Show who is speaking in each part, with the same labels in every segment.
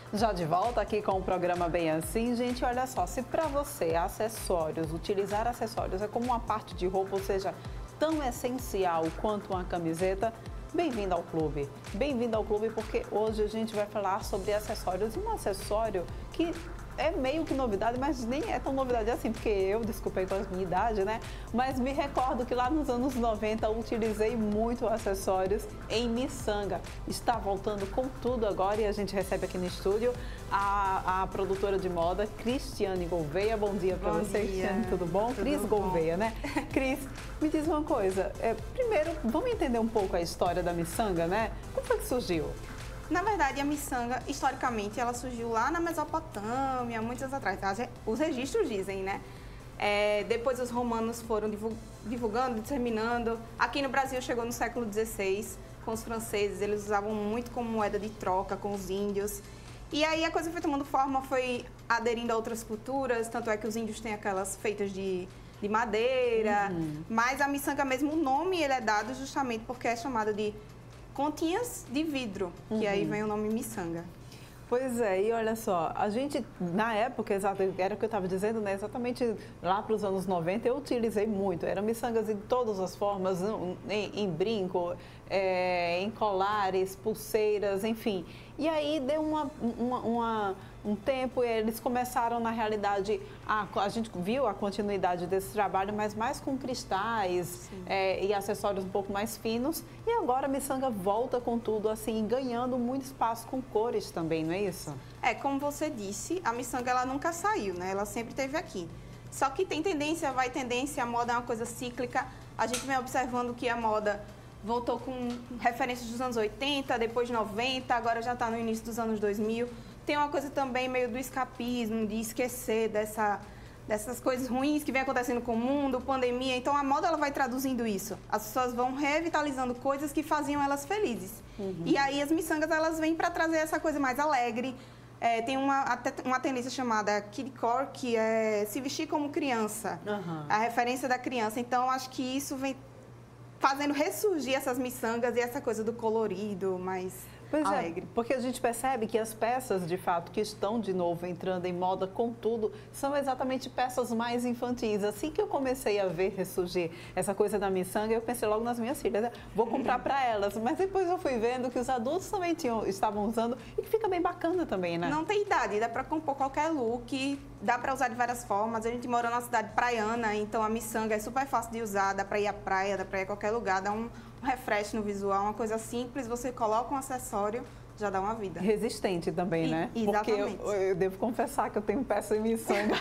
Speaker 1: Já de volta aqui com o programa Bem Assim, gente, olha só, se para você acessórios, utilizar acessórios é como uma parte de roupa, ou seja, tão essencial quanto uma camiseta, bem-vindo ao clube. Bem-vindo ao clube porque hoje a gente vai falar sobre acessórios e um acessório que é meio que novidade, mas nem é tão novidade assim, porque eu, desculpei com a minha idade, né? Mas me recordo que lá nos anos 90 eu utilizei muito acessórios em miçanga. Está voltando com tudo agora e a gente recebe aqui no estúdio a produtora de moda, Cristiane Gouveia. Bom dia para você, Cristiane, tudo bom? Cris Gouveia, né? Cris, me diz uma coisa, primeiro vamos entender um pouco a história da miçanga, né? Como foi que surgiu?
Speaker 2: Na verdade, a miçanga, historicamente, ela surgiu lá na Mesopotâmia, muitos anos atrás. Os registros dizem, né? Depois os romanos foram divulgando, disseminando. Aqui no Brasil chegou no século XVI, com os franceses. Eles usavam muito como moeda de troca com os índios. E aí a coisa foi tomando forma, foi aderindo a outras culturas. Tanto é que os índios têm aquelas feitas de madeira. Mas a miçanga mesmo, o nome ele é dado justamente porque é chamada de continhas de vidro, que aí vem o nome miçanga.
Speaker 1: Pois é, e olha só, a gente, na época, era o que eu estava dizendo, né? Exatamente lá para os anos 90, eu utilizei muito. Eram miçangas de todas as formas, em brinco, em colares, pulseiras, enfim. E aí deu um tempo, eles começaram, na realidade, a gente viu a continuidade desse trabalho, mas mais com cristais e acessórios um pouco mais finos. E agora a miçanga volta com tudo, assim, ganhando muito espaço com cores também, não é isso?
Speaker 2: Como você disse, a miçanga ela nunca saiu, né? Ela sempre esteve aqui. Só que tem tendência, vai tendência, a moda é uma coisa cíclica. A gente vem observando que a moda voltou com referências dos anos 80, depois 90, agora já está no início dos anos 2000. Tem uma coisa também meio do escapismo, de esquecer dessas coisas ruins que vem acontecendo com o mundo, pandemia. Então a moda ela vai traduzindo isso. As pessoas vão revitalizando coisas que faziam elas felizes. E aí as miçangas elas vêm para trazer essa coisa mais alegre. Tem uma tendência chamada kidcore, que é se vestir como criança, a referência da criança. Então acho que isso vem fazendo ressurgir essas miçangas e essa coisa do colorido mais alegre.
Speaker 1: Porque a gente percebe que as peças, de fato, que estão de novo entrando em moda com tudo, são exatamente peças mais infantis. Assim que eu comecei a ver ressurgir essa coisa da miçanga, eu pensei logo nas minhas filhas, né? Vou comprar para elas. Mas depois eu fui vendo que os adultos também estavam usando e que fica bem bacana também, né?
Speaker 2: Não tem idade, dá para compor qualquer look, dá para usar de várias formas. A gente mora numa cidade praiana, então a miçanga é super fácil de usar, dá para ir à praia, dá para ir a qualquer lugar, dá um refresh no visual, uma coisa simples, você coloca um acessório, já dá uma vida.
Speaker 1: Resistente também, né?
Speaker 2: Exatamente.
Speaker 1: Porque eu devo confessar que eu tenho peça em miçanga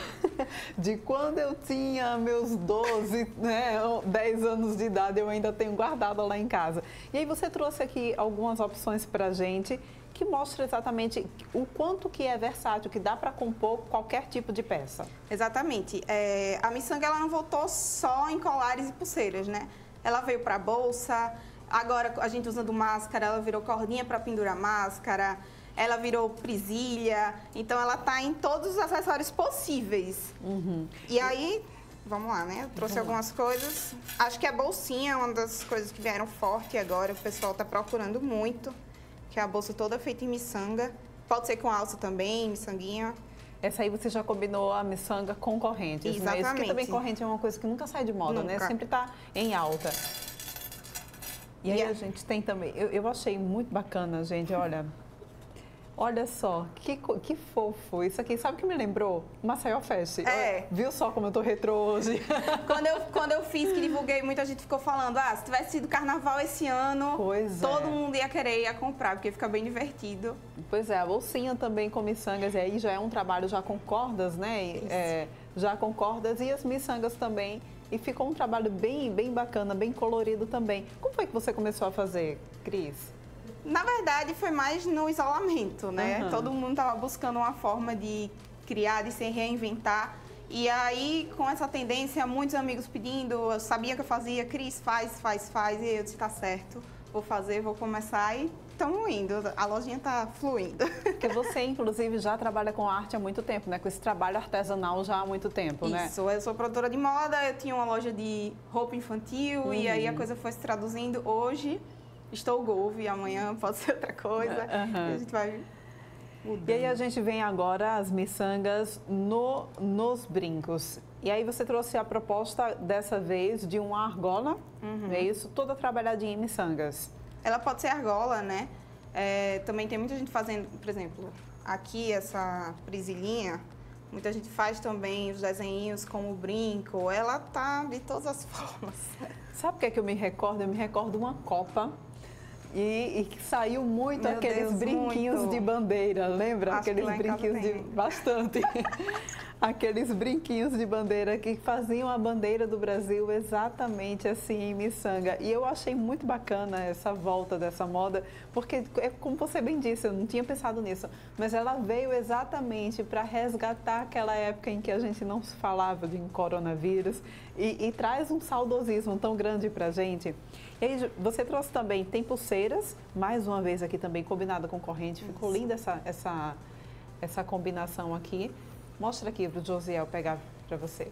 Speaker 1: de quando eu tinha meus 12, né, 10 anos de idade, eu ainda tenho guardado lá em casa. E aí você trouxe aqui algumas opções pra gente que mostra exatamente o quanto que é versátil, que dá para compor qualquer tipo de peça.
Speaker 2: Exatamente. A miçanga ela não voltou só em colares e pulseiras, né? Ela veio para bolsa, agora a gente usando máscara, ela virou cordinha para pendurar máscara, ela virou presilha, então ela tá em todos os acessórios possíveis. E aí, vamos lá, né? Eu trouxe algumas coisas. Acho que a bolsinha é uma das coisas que vieram forte agora, o pessoal tá procurando muito, que é a bolsa toda feita em miçanga. Pode ser com alça também, miçanguinha.
Speaker 1: Essa aí você já combinou a miçanga com correntes,
Speaker 2: exatamente.
Speaker 1: Né? Isso que também corrente é uma coisa que nunca sai de moda, né? Sempre está em alta. E aí a gente tem também, eu achei muito bacana, gente, olha só, que fofo. Isso aqui, sabe o que me lembrou? Maceió Fest. Viu só como eu tô retrô hoje?
Speaker 2: Quando eu fiz, que divulguei, muita gente ficou falando, se tivesse sido carnaval esse ano, todo mundo ia querer ia comprar, porque fica bem divertido.
Speaker 1: Pois é, a bolsinha também com miçangas, e aí já é um trabalho já com cordas, né? Já com cordas e as miçangas também. E ficou um trabalho bem bacana, bem colorido também. Como foi que você começou a fazer, Cris?
Speaker 2: Na verdade, foi mais no isolamento, né? Todo mundo estava buscando uma forma de criar, de se reinventar. E aí, com essa tendência, muitos amigos pedindo, eu sabia que eu fazia, Cris, faz. E eu disse, tá certo, vou fazer, vou começar e estamos indo. A lojinha tá fluindo.
Speaker 1: Porque você, inclusive, já trabalha com arte há muito tempo, né? Com esse trabalho artesanal já há muito tempo, né?
Speaker 2: Isso, eu sou produtora de moda, eu tinha uma loja de roupa infantil e aí a coisa foi se traduzindo. Hoje estou Gouve, amanhã pode ser outra coisa. A gente vai
Speaker 1: E aí a gente vem agora as miçangas nos brincos. E aí você trouxe a proposta dessa vez de uma argola, é isso? Toda trabalhadinha em miçangas.
Speaker 2: Ela pode ser argola, né? Também tem muita gente fazendo, por exemplo, aqui essa presilhinha, muita gente faz também os desenhinhos como brinco. Ela tá de todas as formas.
Speaker 1: Sabe o que é que eu me recordo? Eu me recordo uma copa e que saiu muito
Speaker 2: Meu
Speaker 1: aqueles
Speaker 2: Deus,
Speaker 1: brinquinhos
Speaker 2: muito.
Speaker 1: de bandeira, lembra?
Speaker 2: Acho que
Speaker 1: Aqueles
Speaker 2: lá em casa
Speaker 1: brinquinhos de...
Speaker 2: tem.
Speaker 1: Bastante. Aqueles brinquinhos de bandeira que faziam a bandeira do Brasil exatamente assim em miçanga. E eu achei muito bacana essa volta dessa moda, porque, como você bem disse, eu não tinha pensado nisso, mas ela veio exatamente para resgatar aquela época em que a gente não se falava de coronavírus e traz um saudosismo tão grande para a gente. E aí, você trouxe também, tem pulseiras, mais uma vez aqui também combinada com corrente, ficou linda essa combinação aqui. Mostra aqui para o Josiel pegar para você.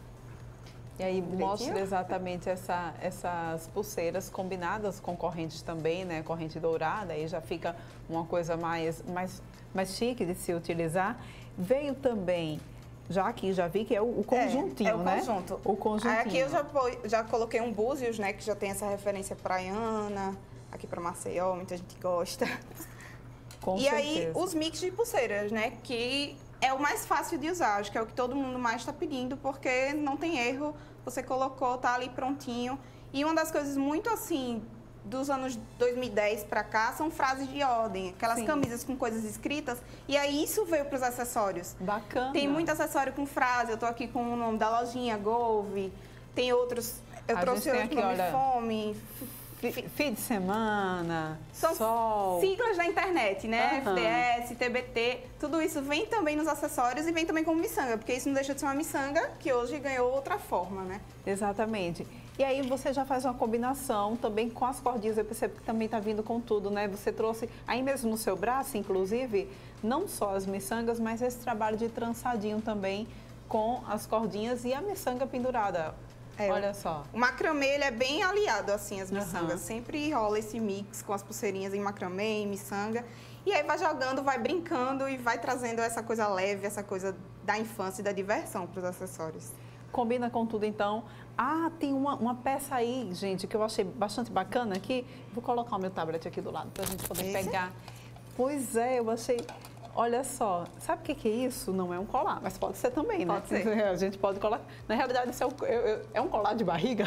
Speaker 1: E aí mostra exatamente essas pulseiras combinadas com correntes também, né? Corrente dourada, aí já fica uma coisa mais chique de se utilizar. Veio também, já vi que é o conjuntinho, né?
Speaker 2: É o conjunto.
Speaker 1: O conjuntinho.
Speaker 2: Aí aqui eu já coloquei um búzios, né? Que já tem essa referência praiana, aqui para Maceió, muita gente gosta.
Speaker 1: Com
Speaker 2: certeza. Aí os mix de pulseiras, né? Que é o mais fácil de usar, acho que é o que todo mundo mais está pedindo, porque não tem erro, você colocou, tá ali prontinho. E uma das coisas muito assim, dos anos 2010 para cá, são frases de ordem, aquelas camisas com coisas escritas, e aí isso veio para os acessórios.
Speaker 1: Bacana.
Speaker 2: Tem muito acessório com frase, eu tô aqui com o nome da lojinha, Gove, tem outros, eu trouxe outro nome, olha, Fome...
Speaker 1: Fim de semana,
Speaker 2: são
Speaker 1: sol.
Speaker 2: Siglas da internet, né? FDS, TBT, tudo isso vem também nos acessórios e vem também como miçanga, porque isso não deixa de ser uma miçanga que hoje ganhou outra forma, né?
Speaker 1: Exatamente. E aí você já faz uma combinação também com as cordinhas, eu percebo que também está vindo com tudo, né? Você trouxe aí mesmo no seu braço, inclusive, não só as miçangas, mas esse trabalho de trançadinho também com as cordinhas e a miçanga pendurada. Olha só.
Speaker 2: O macramê, ele é bem aliado, assim, às miçangas. Sempre rola esse mix com as pulseirinhas em macramê, em miçanga. E aí vai jogando, vai brincando e vai trazendo essa coisa leve, essa coisa da infância e da diversão para os acessórios.
Speaker 1: Combina com tudo, então. Ah, tem uma peça aí, gente, que eu achei bastante bacana aqui. Vou colocar o meu tablet aqui do lado para a gente poder pegar. Pois é, eu achei... Olha só, sabe o que é isso? Não é um colar, mas pode ser também, né?
Speaker 2: Pode ser.
Speaker 1: A gente pode colar. Na realidade, isso é um colar de barriga.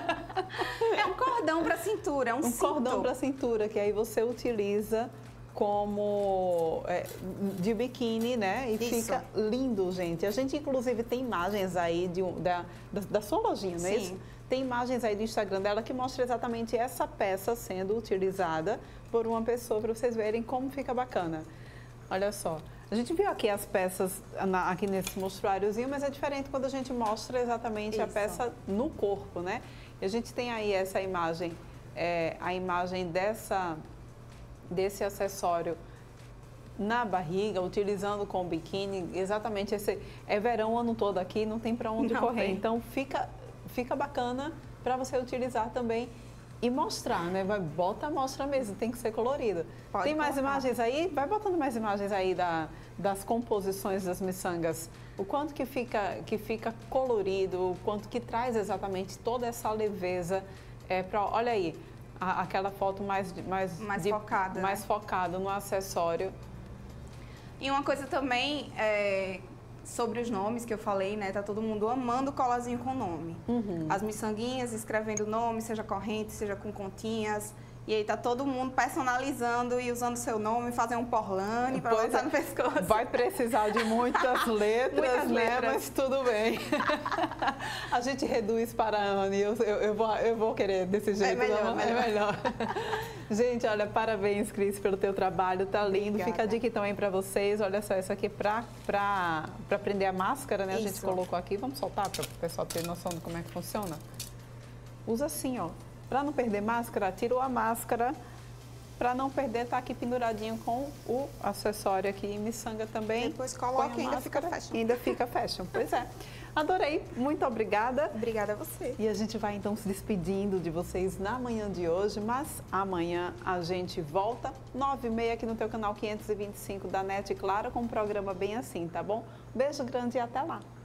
Speaker 2: É um cordão para cintura, um cinto.
Speaker 1: Cordão para cintura, que aí você utiliza como de biquíni, né? E fica lindo, gente. A gente, inclusive, tem imagens aí da sua lojinha, não é isso? Tem imagens aí do Instagram dela que mostra exatamente essa peça sendo utilizada por uma pessoa, para vocês verem como fica bacana. Olha só, a gente viu aqui as peças aqui nesse mostruáriozinho, mas é diferente quando a gente mostra exatamente a peça no corpo, né? E a gente tem aí essa imagem, a imagem desse acessório na barriga, utilizando com biquíni, exatamente esse... É verão o ano todo aqui, não tem para onde correr, então fica bacana para você utilizar também. E mostrar, né? Mostra mesmo, tem que ser colorida. Tem mais imagens aí? Vai botando mais imagens aí das composições das miçangas. O quanto que fica colorido, o quanto que traz exatamente toda essa leveza. Olha aí, aquela foto mais focada. Mais focada no acessório.
Speaker 2: E uma coisa também... sobre os nomes que eu falei, né? Tá todo mundo amando o colarzinho com nome. As miçanguinhas escrevendo nome, seja corrente, seja com continhas. E aí tá todo mundo personalizando e usando seu nome, fazer um porlane para botar no pescoço.
Speaker 1: Vai precisar de muitas letras, né? Mas tudo bem. A gente reduz para Anne. Eu vou querer desse jeito.
Speaker 2: É melhor.
Speaker 1: Gente, olha, parabéns, Cris, pelo teu trabalho. Tá lindo.
Speaker 2: Obrigada.
Speaker 1: Fica a dica também para vocês. Olha só, isso aqui é para prender a máscara, né? A gente colocou aqui. Vamos soltar para o pessoal ter noção de como é que funciona. Usa assim, ó. Para não perder máscara, tirou a máscara. Para não perder, tá aqui penduradinho com o acessório aqui em miçanga também.
Speaker 2: Depois coloca e ainda fica fashion.
Speaker 1: Ainda fica fashion, pois é. Adorei, muito obrigada.
Speaker 2: Obrigada a você.
Speaker 1: E a gente vai então se despedindo de vocês na manhã de hoje, mas amanhã a gente volta 9h30 aqui no teu canal 525 da NET, claro, com um programa bem assim, tá bom? Beijo grande e até lá.